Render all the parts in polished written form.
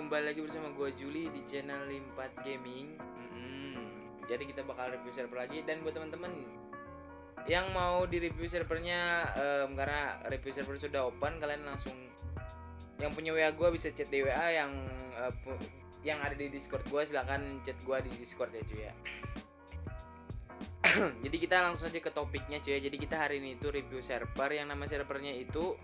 kembali lagi bersama gue Juli di channel Limpat Gaming. Jadi kita bakal review server lagi. Dan buat teman-teman yang mau di review servernya, karena review server sudah open, kalian langsung yang punya WA gue bisa chat di WA, yang ada di Discord gue silahkan chat gue di Discord ya cuy ya. Jadi kita langsung aja ke topiknya cuy ya. Jadi kita hari ini itu review server yang nama servernya itu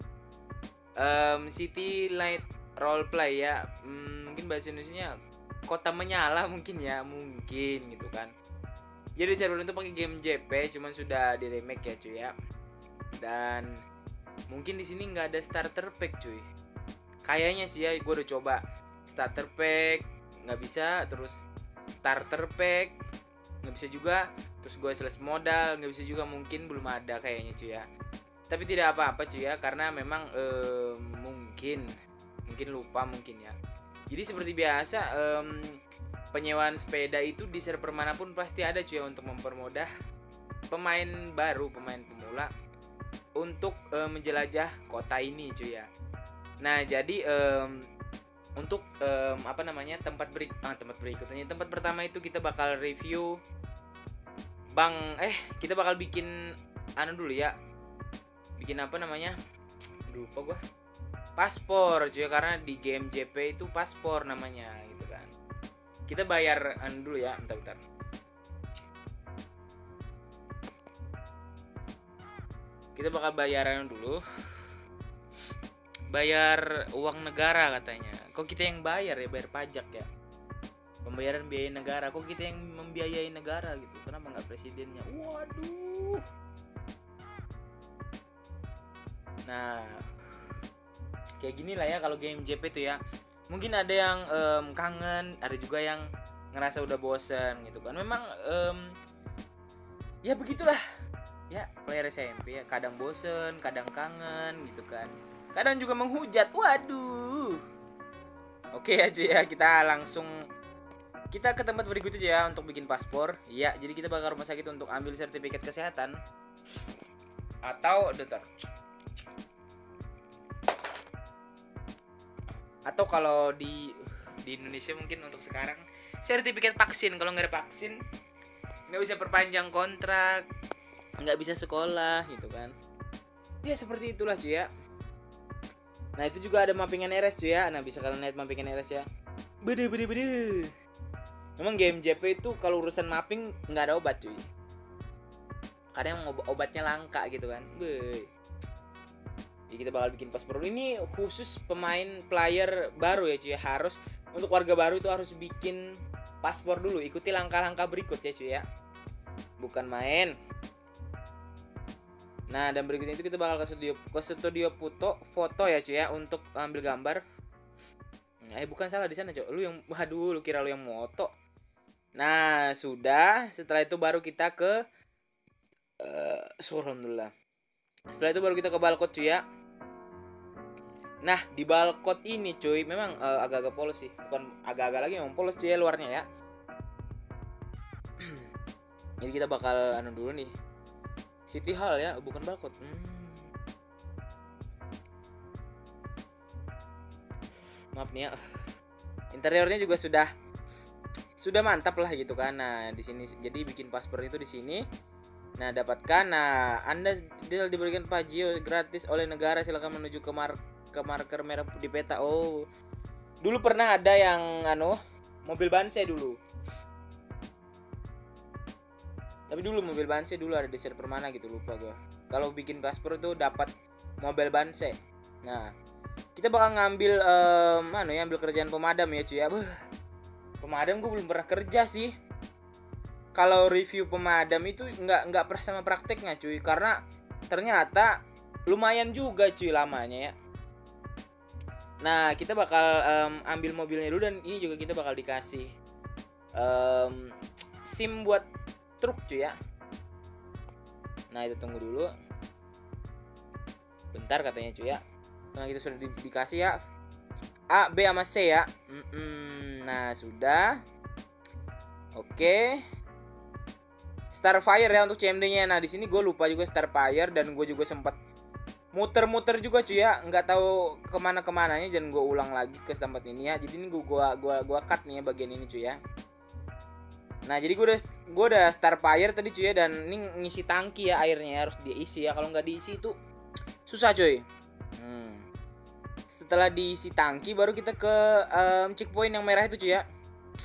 City Light Roleplay ya. Mungkin bahasa Indonesianya Kota Menyala mungkin gitu kan. Jadi server itu pakai game JP, cuman sudah di remake ya cuy ya. Dan mungkin di sini nggak ada starter pack cuy. Kayaknya sih ya, gue udah coba starter pack nggak bisa, terus starter pack nggak bisa juga, terus gue slash modal nggak bisa juga, mungkin belum ada kayaknya cuy ya. Tapi tidak apa-apa cuy ya, karena memang mungkin lupa mungkin ya. Jadi seperti biasa, penyewaan sepeda itu di server manapun pasti ada cuy ya, untuk mempermudah pemain baru, pemain pemula untuk menjelajah kota ini cuy ya. Nah jadi untuk tempat berikutnya, tempat pertama itu kita bakal review kita bakal bikin dulu ya, bikin lupa gua, paspor cuy, karena di game JP itu paspor namanya gitu kan. Kita bayar dulu ya, bentar. Kita bakal bayaran dulu, bayar uang negara katanya. Kok kita yang bayar ya, bayar pajak ya, pembayaran biaya negara. Kok kita yang membiayai negara gitu, kenapa nggak presidennya? Waduh. Nah kayak gini lah ya kalau game JP tuh ya. Mungkin ada yang kangen, ada juga yang ngerasa udah bosen gitu kan. Memang ya begitulah ya, player SMP ya, kadang bosen, kadang kangen gitu kan, kadang juga menghujat. Waduh. Oke aja ya, kita ke tempat berikutnya ya untuk bikin paspor. Ya, jadi kita bakal rumah sakit untuk ambil sertifikat kesehatan atau kalau di Indonesia mungkin untuk sekarang sertifikat vaksin. Kalau nggak ada vaksin nggak bisa perpanjang kontrak, nggak bisa sekolah gitu kan. Ya seperti itulah cuy ya. Nah itu juga ada mappingan RS cuy ya. Nah bisa kalian lihat mappingan RS ya. Bede. Memang game JP itu kalau urusan mapping nggak ada obat cuy. Kadang obatnya langka gitu kan. Jadi kita bakal bikin paspor ini khusus player baru ya cuy. Harus untuk warga baru itu harus bikin paspor dulu. Ikuti langkah-langkah berikut ya cuy ya, bukan main. Nah dan berikutnya itu kita bakal ke studio foto ya cuy ya, untuk ambil gambar. Bukan, salah di sana cuy. Lu kira lu yang moto. Nah sudah, setelah itu baru kita ke alhamdulillah. Setelah itu baru kita ke balkon cuy ya. Nah di balkon ini cuy memang agak-agak polos sih. Bukan agak-agak lagi, memang polos cuy ya luarnya ya. Jadi kita bakal dulu nih, City Hall ya, bukan balkon. Maaf nih ya. Interiornya juga sudah mantap lah gitu kan. Nah di sini jadi bikin paspor itu di sini. Nah dapatkan. Nah Anda diberikan pajio gratis oleh negara. Silakan menuju ke marker merah di peta. Oh dulu pernah ada yang mobil banse dulu. Tapi dulu mobil banse dulu ada di server mana gitu, lupa gue. Kalau bikin paspor itu dapat mobil banse. Nah kita bakal ngambil ambil kerjaan pemadam ya cuy ya. Pemadam gue belum pernah kerja sih. Kalau review pemadam itu nggak pernah sama prakteknya cuy, karena ternyata lumayan juga cuy lamanya ya. Nah kita bakal ambil mobilnya dulu, dan ini juga kita bakal dikasih SIM buat truk cuy ya. Nah itu tunggu dulu, bentar katanya cuy ya. Nah kita sudah dikasih ya A, B sama C ya. Nah sudah. Oke. Starfire ya untuk CMD nya. Nah di sini gue lupa juga Starfire, dan gue juga sempat muter-muter juga cuy ya, nggak tahu kemana-kemananya, dan gue ulang lagi ke tempat ini ya. Jadi ini gua cut nih ya bagian ini cuy ya. Nah jadi gue udah start fire tadi cuy ya, dan ini ngisi tangki ya, airnya ya, harus diisi ya, kalau nggak diisi itu susah cuy. Setelah diisi tangki baru kita ke checkpoint yang merah itu cuy ya.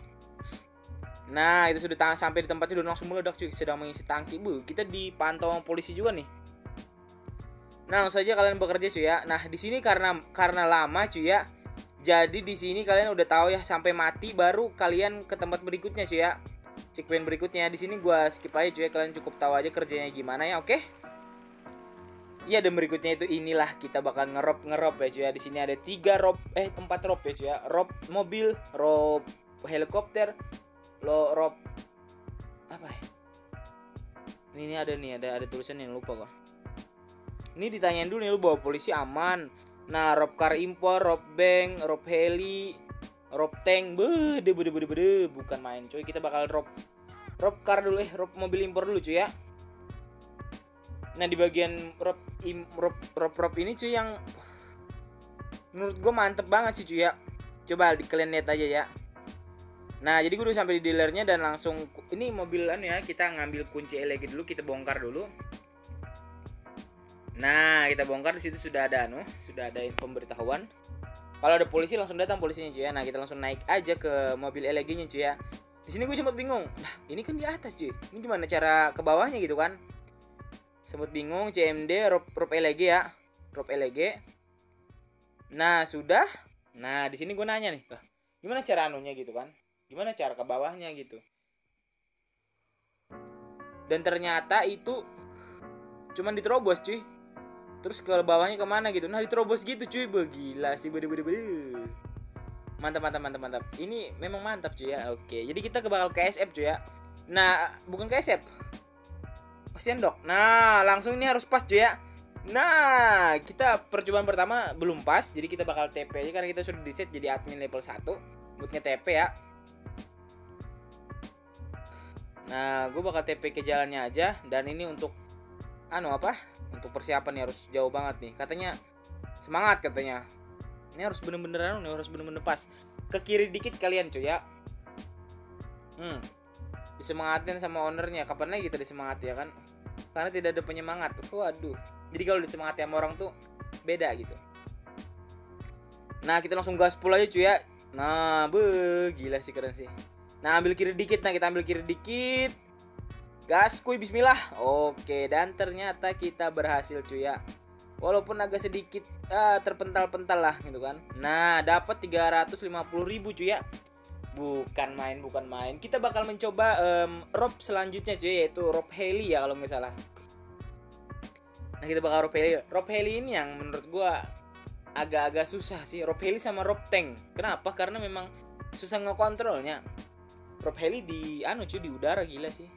Nah itu sudah sampai di tempatnya, udah langsung meledak cuy, sedang mengisi tangki. Kita dipantau sama polisi juga nih. Nah, langsung saja kalian bekerja cuy ya. Nah, di sini karena lama cuy ya. Jadi di sini kalian udah tahu ya, sampai mati baru kalian ke tempat berikutnya cuy ya. Checkpoint berikutnya. Di sini gua skip aja cuy ya, kalian cukup tahu aja kerjanya gimana ya, oke? Iya, dan berikutnya itu inilah kita bakal ngerop ya cuy ya. Di sini ada 4 rob ya cuy ya. Rob mobil, rob helikopter, rob apa ya? Ini ada tulisannya, lupa gua. Ini ditanyain dulu nih, lu bawa polisi aman. Nah, rob car impor, rob bank, rob heli, rob tank. Bede. Bukan main cuy. Kita bakal rob car dulu, rob mobil impor dulu cuy ya. Nah, di bagian rob ini cuy yang menurut gue mantep banget sih cuy ya. Coba kalian lihat aja ya. Nah, jadi gue udah sampai di dealernya dan langsung ini mobilan ya, kita ngambil kunci LG dulu, kita bongkar dulu. Nah, kita bongkar, di situ sudah ada pemberitahuan. Kalau ada polisi langsung datang polisinya cuy ya. Nah, kita langsung naik aja ke mobil LG-nya cuy ya. Di sini gue sempat bingung. Nah, ini kan di atas cuy. Ini gimana cara ke bawahnya gitu kan? Sempat bingung. CMD rob LG ya. Rob LG. Nah, sudah. Nah, di sini gue nanya nih, gimana cara anunya gitu kan? Gimana cara ke bawahnya gitu? Dan ternyata itu cuman diterobos cuy. Terus ke bawahnya kemana gitu? Nah, diterobos gitu cuy. Gila sih, bede. Mantap. Ini memang mantap cuy ya. Oke, jadi kita bakal ke SF cuy ya. Nah, bukan ke SF, pasien dok. Nah, langsung ini harus pas cuy ya. Nah, kita percobaan pertama belum pas, jadi kita bakal TP aja karena kita sudah di-set jadi admin level 1 buat nge-TP ya. Nah, gue bakal TP ke jalannya aja, dan ini untuk untuk persiapan nih harus jauh banget nih. Katanya semangat katanya. Ini harus bener-bener harus bener-bener pas. Ke kiri dikit kalian cuy ya. Disemangatin sama ownernya. Kapan lagi kita disemangati ya kan? Karena tidak ada penyemangat. Waduh. Jadi kalau disemangati sama orang tuh beda gitu. Nah, kita langsung gaspol aja cuy ya. Nah, gila sih, keren sih. Nah, ambil kiri dikit. Nah, kita ambil kiri dikit. Gas kuy, bismillah. Oke, dan ternyata kita berhasil cuy ya. Walaupun agak sedikit terpental-pental lah gitu kan. Nah, dapat 350.000 cuy ya. Bukan main. Kita bakal mencoba rob selanjutnya cuy, yaitu rob heli ya kalau nggak salah. Nah, kita bakal rob heli. Rob heli ini yang menurut gua agak-agak susah sih. Rob heli sama rob tank. Kenapa? Karena memang susah ngekontrolnya. Rob heli di di udara, gila sih.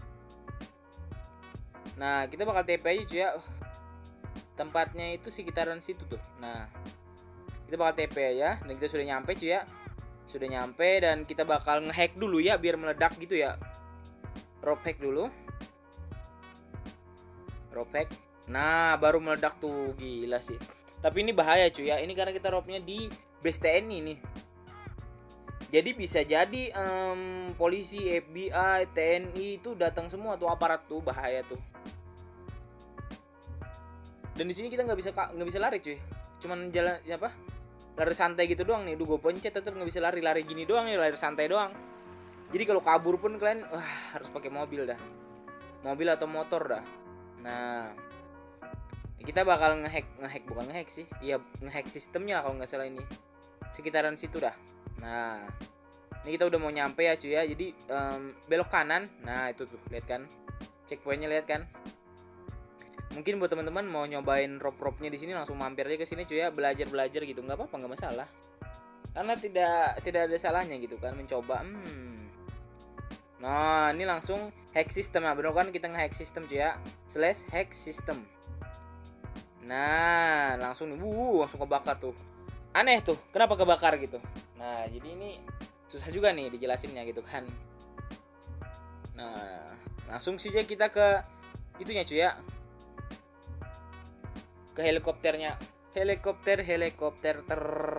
Nah, kita bakal TP aja cuy ya. Tempatnya itu sekitaran situ tuh. Nah, kita bakal TP ya. Dan kita sudah nyampe cuy ya. Sudah nyampe, dan kita bakal ngehack dulu ya biar meledak gitu ya. Rob hack dulu. Rob hack. Nah, baru meledak tuh, gila sih. Tapi ini bahaya cuy ya. Ini karena kita robnya di base TNI nih. Jadi bisa jadi polisi, FBI, TNI itu datang semua tuh, aparat tuh, bahaya tuh. Dan di sini kita nggak bisa lari cuy. Cuman jalan lari santai gitu doang nih. Gue pencet tetap nggak bisa lari gini doang ya, lari santai doang. Jadi kalau kabur pun kalian harus pakai mobil dah. Mobil atau motor dah. Nah, kita bakal bukan ngehack sih. Iya, ngehack sistemnya kalau nggak salah ini. Sekitaran situ dah. Nah, ini kita udah mau nyampe ya cuy ya. Jadi belok kanan. Nah, itu tuh, lihat kan. Checkpointnya lihat kan. Mungkin buat teman-teman mau nyobain rob-robnya di sini langsung mampir aja ke sini cuy ya, belajar gitu, nggak apa-apa, nggak masalah. Karena tidak ada salahnya gitu kan mencoba. Nah, ini langsung hack system ya, bener kan, kita nge-hack system cuy ya. /hack system. Nah, langsung langsung kebakar tuh. Aneh tuh, kenapa kebakar gitu. Nah, jadi ini susah juga nih dijelasinnya gitu kan. Nah, langsung saja kita ke itunya cuy ya. ke helikopternya. Helikopter ter.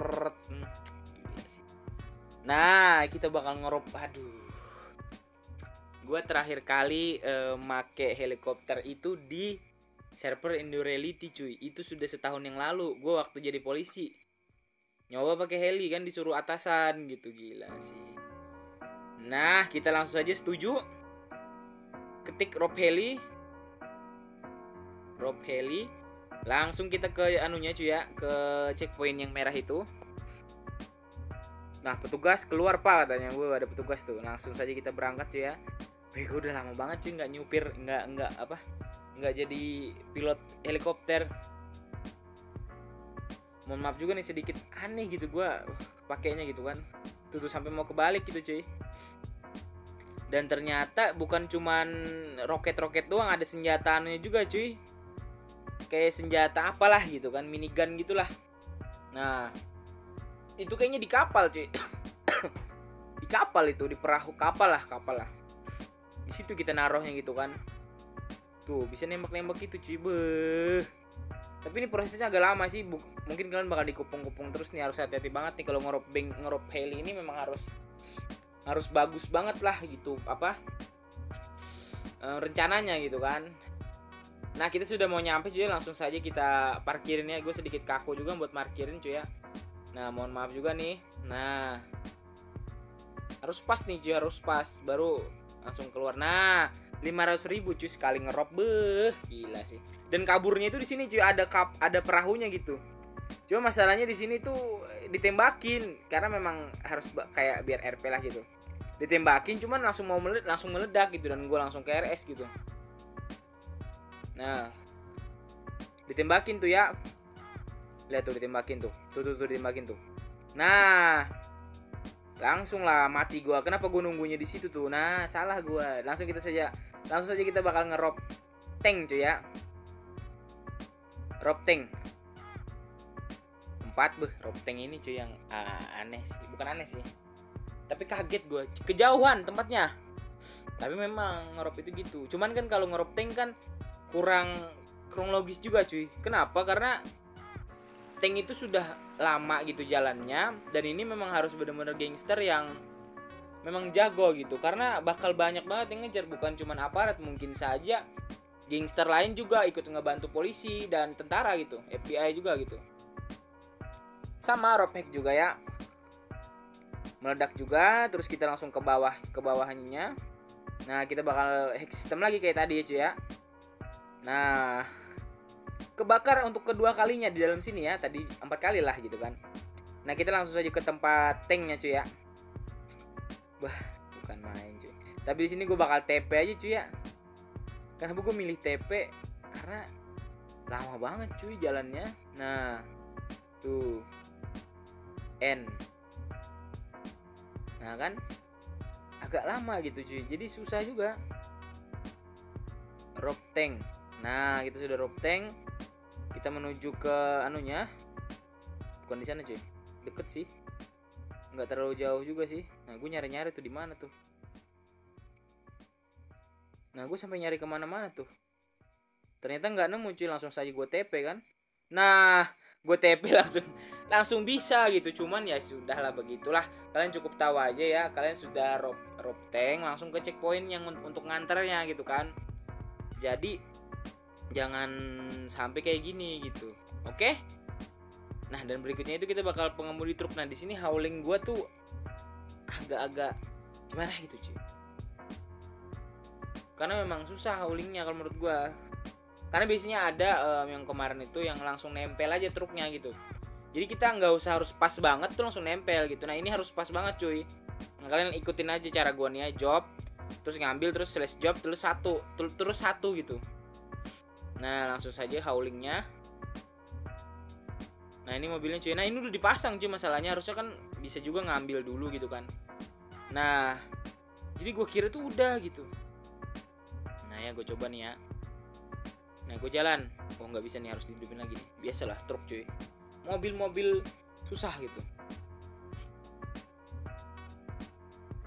Nah, kita bakal ngerop. Aduh. Gua terakhir kali make helikopter itu di server Indoreality cuy. Itu sudah setahun yang lalu. Gua waktu jadi polisi. Nyoba pakai heli kan, disuruh atasan gitu, gila sih. Nah, kita langsung saja setuju. Ketik rob heli. Langsung kita ke anunya cuy ya, ke checkpoint yang merah itu. Nah, petugas keluar pak katanya. Ada petugas tuh. Langsung saja kita berangkat cuy ya. Gue udah lama banget cuy nggak nyupir, nggak jadi pilot helikopter. Mohon maaf juga nih sedikit aneh gitu gue pakainya gitu kan. Tuh sampai mau kebalik gitu cuy. Dan ternyata bukan cuman roket-roket doang, ada senjataannya juga cuy. Kayak senjata apalah gitu kan, minigun gitulah. Nah, itu kayaknya di kapal cuy. Di kapal itu, di perahu kapal lah. Di situ kita naruhnya gitu kan. Tuh, bisa nembak-nembak gitu cuy. Beuh. Tapi ini prosesnya agak lama sih. Mungkin kalian bakal dikupung-kupung terus nih, harus hati-hati banget nih kalau ngerop heli ini. Memang harus bagus banget lah gitu rencananya gitu kan. Nah, kita sudah mau nyampe cuy, langsung saja kita parkirin ya. Gue sedikit kaku juga buat parkirin cuy ya. Nah, mohon maaf juga nih. Nah, harus pas nih cuy, harus pas baru langsung keluar. Nah, 500.000 cuy sekali ngerop. Gila sih. Dan kaburnya itu di sini cuy, ada perahunya gitu. Cuma masalahnya di sini tuh ditembakin karena memang harus kayak biar RP lah gitu. Ditembakin cuman langsung meledak gitu, dan gue langsung ke RS gitu. Nah, ditembakin tuh ya. Lihat tuh ditembakin tuh. Tuh ditembakin tuh. Nah, langsung lah mati gua. Kenapa gua nunggunya di situ tuh? Nah, salah gua. Langsung saja kita bakal ngerop tank cuy ya. Rob tank 4 rob tank ini cuy yang aneh sih. Bukan aneh sih, tapi kaget gua. Kejauhan tempatnya. Tapi memang ngerop itu gitu. Cuman kan kalau ngerop tank kan kurang logis juga cuy. Kenapa? Karena tank itu sudah lama gitu jalannya, dan ini memang harus benar-benar gangster yang memang jago gitu, karena bakal banyak banget yang ngejar, bukan cuman aparat, mungkin saja gangster lain juga ikut ngebantu polisi dan tentara gitu, FBI juga gitu. Sama rob hack juga ya, meledak juga. Terus kita langsung ke bawahnya. Nah, kita bakal hack sistem lagi kayak tadi ya cuy ya. Nah, kebakar untuk kedua kalinya di dalam sini ya. Tadi 4 kali lah gitu kan. Nah, kita langsung saja ke tempat tanknya cuy ya. Bukan main cuy. Tapi di sini gue bakal TP aja cuy ya. Kenapa gue milih TP? Karena lama banget cuy jalannya. Nah, tuh N. Nah kan, agak lama gitu cuy. Jadi susah juga. Rob tank. Nah, kita sudah rob tank. Kita menuju ke anunya. Bukan di sana cuy. Deket sih. Nggak terlalu jauh juga sih. Nah, gue nyari tuh di mana tuh. Nah, gue sampai nyari kemana-mana tuh. Ternyata nggak nemu cuy. Langsung saja gue TP kan. Nah, gue TP langsung bisa gitu. Cuman ya sudahlah, begitulah. Kalian cukup tahu aja ya. Kalian sudah rob tank, langsung ke checkpoint yang untuk nganternya gitu kan. Jadi jangan sampai kayak gini gitu. Oke? Nah, dan berikutnya itu kita bakal pengemudi truk. Nah, di sini hauling gue tuh agak-agak gimana gitu cuy. Karena memang susah haulingnya kalau menurut gue. Karena biasanya ada yang kemarin itu yang langsung nempel aja truknya gitu. Jadi kita nggak usah harus pas banget tuh langsung nempel gitu. Nah, ini harus pas banget cuy. Nah, kalian ikutin aja cara gue nih ya. Job, terus ngambil, terus slash job, terus satu gitu. Nah, langsung saja haulingnya. Nah, ini mobilnya cuy. Nah, ini udah dipasang cuy. Masalahnya harusnya kan bisa juga ngambil dulu gitu kan. Nah, jadi gue kira tuh udah gitu. Nah, ya gue coba nih ya. Nah, gue jalan. Oh, nggak bisa nih, harus dihidupin lagi nih. Biasalah truk cuy. Mobil susah gitu.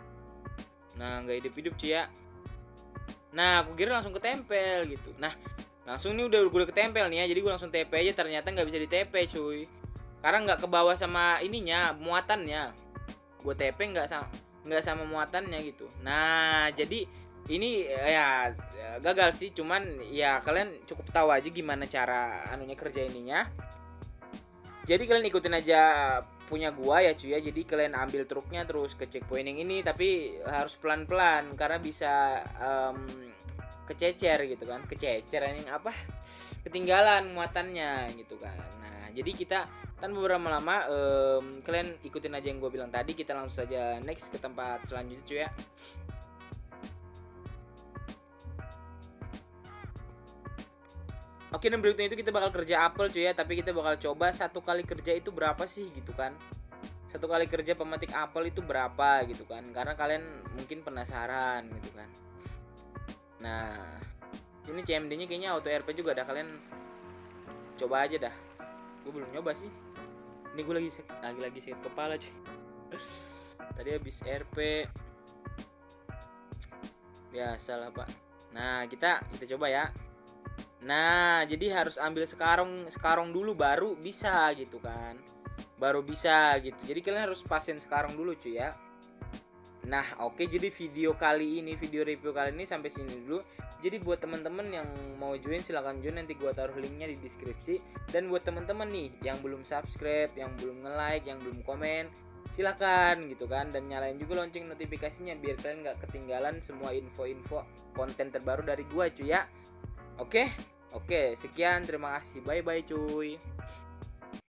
Nah, nggak hidup cuy ya. Nah, aku kira langsung ketempel gitu. Nah, Langsung nih udah ketempel nih ya, jadi gue langsung TP aja, ternyata nggak bisa di TP cuy, karena nggak ke bawah sama ininya, muatannya. Gue TP nggak sama muatannya gitu. Nah jadi ini ya gagal sih, cuman ya kalian cukup tahu aja gimana cara anunya kerja ininya. Jadi kalian ikutin aja punya gua ya cuy ya. Jadi kalian ambil truknya terus ke checkpoint yang ini, tapi harus pelan-pelan karena bisa kececer gitu kan. Kececer yang apa? Ketinggalan muatannya gitu kan. Nah, jadi kita kan beberapa lama kalian ikutin aja yang gue bilang tadi. Kita langsung saja next ke tempat selanjutnya cuy ya. Oke, dan berikutnya itu kita bakal kerja apel cuy ya, tapi kita bakal coba satu kali kerja itu berapa sih gitu kan. Satu kali kerja pemetik apel itu berapa gitu kan, karena kalian mungkin penasaran gitu kan. Nah, ini CMD nya kayaknya auto RP juga dah, kalian coba aja dah. Gue belum nyoba sih. Ini gue lagi sakit kepala cuy. Tadi habis RP. Biasalah pak. Nah, kita coba ya. Nah, jadi harus ambil sekarang dulu baru bisa gitu kan. Baru bisa gitu. Jadi kalian harus pasin sekarang dulu cuy ya. Nah, oke, jadi video review kali ini sampai sini dulu. Jadi buat teman-teman yang mau join silahkan join, nanti gua taruh linknya di deskripsi. Dan buat teman-teman nih yang belum subscribe, yang belum nge-like, yang belum komen, silakan gitu kan, dan nyalain juga lonceng notifikasinya biar kalian nggak ketinggalan semua info-info konten terbaru dari gua cuy ya. Oke, sekian, terima kasih, bye bye cuy.